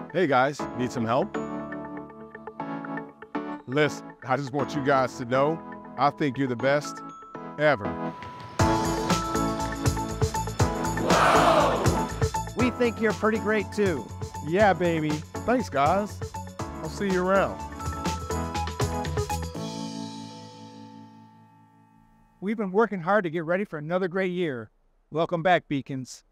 Hey guys, need some help? Listen, I just want you guys to know I think you're the best ever. We think you're pretty great too. Yeah, baby. Thanks, guys. I'll see you around. We've been working hard to get ready for another great year. Welcome back, Beacons.